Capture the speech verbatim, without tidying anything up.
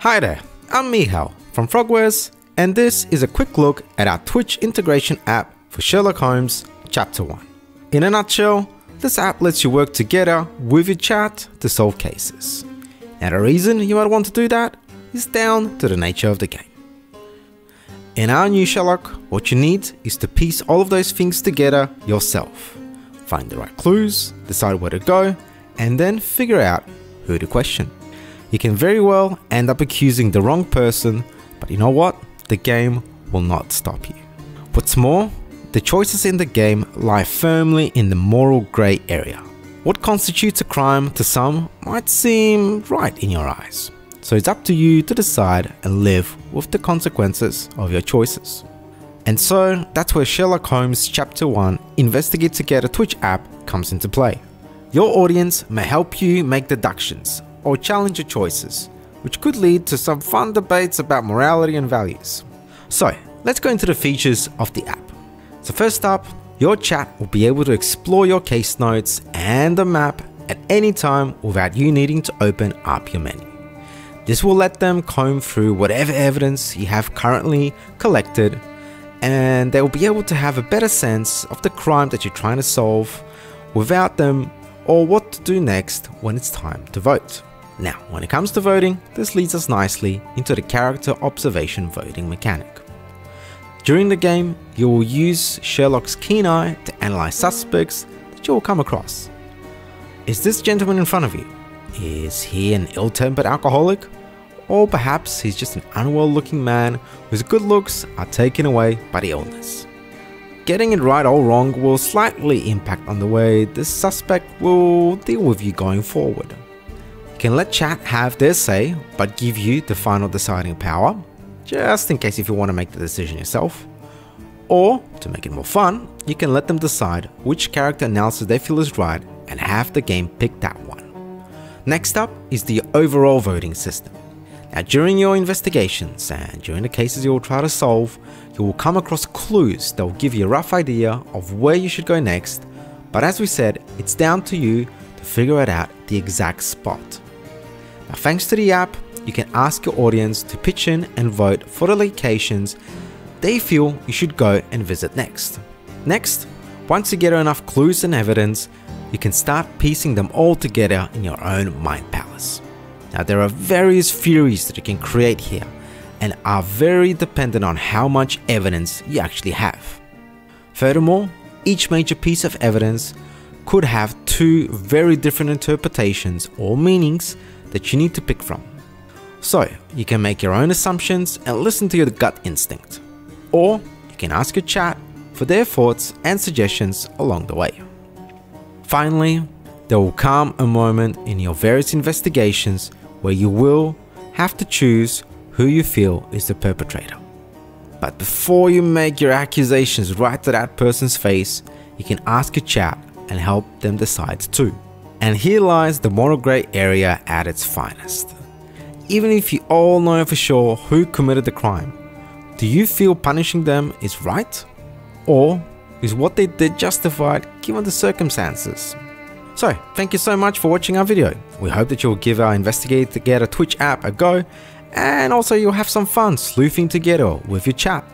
Hi there, I'm Michal from Frogwares, and this is a quick look at our Twitch integration app for Sherlock Holmes Chapter One. In a nutshell, this app lets you work together with your chat to solve cases. Now the reason you might want to do that is down to the nature of the game. In our new Sherlock, what you need is to piece all of those things together yourself. Find the right clues, decide where to go, and then figure out who to question. You can very well end up accusing the wrong person, but you know what? The game will not stop you. What's more, the choices in the game lie firmly in the moral grey area. What constitutes a crime to some might seem right in your eyes. So it's up to you to decide and live with the consequences of your choices. And so that's where Sherlock Holmes Chapter One Investigate Together Twitch app comes into play. Your audience may help you make deductions or challenge your choices, which could lead to some fun debates about morality and values. So let's go into the features of the app. So first up, your chat will be able to explore your case notes and the map at any time without you needing to open up your menu. This will let them comb through whatever evidence you have currently collected, and they will be able to have a better sense of the crime that you're trying to solve without them, or what to do next when it's time to vote. Now, when it comes to voting, this leads us nicely into the character observation voting mechanic. During the game, you will use Sherlock's keen eye to analyze suspects that you will come across. Is this gentleman in front of you? Is he an ill-tempered alcoholic? Or perhaps he's just an unwell-looking man whose good looks are taken away by the illness. Getting it right or wrong will slightly impact on the way this suspect will deal with you going forward. You can let chat have their say, but give you the final deciding power, just in case if you want to make the decision yourself. Or, to make it more fun, you can let them decide which character analysis they feel is right and have the game pick that one. Next up is the overall voting system. Now, during your investigations and during the cases you will try to solve, you will come across clues that will give you a rough idea of where you should go next, but as we said, it's down to you to figure it out the exact spot. Now, thanks to the app, you can ask your audience to pitch in and vote for the locations they feel you should go and visit next. Next, once you gather enough clues and evidence, you can start piecing them all together in your own mind palace. Now, there are various theories that you can create here and are very dependent on how much evidence you actually have. Furthermore, each major piece of evidence could have two very different interpretations or meanings that you need to pick from. So you can make your own assumptions and listen to your gut instinct. Or you can ask your chat for their thoughts and suggestions along the way. Finally, there will come a moment in your various investigations where you will have to choose who you feel is the perpetrator. But before you make your accusations right to that person's face, you can ask your chat and help them decide too. And here lies the moral grey area at its finest. Even if you all know for sure who committed the crime, do you feel punishing them is right? Or is what they did justified given the circumstances? So, thank you so much for watching our video. We hope that you'll give our Investigate Together Twitch app a go, and also you'll have some fun sleuthing together with your chat.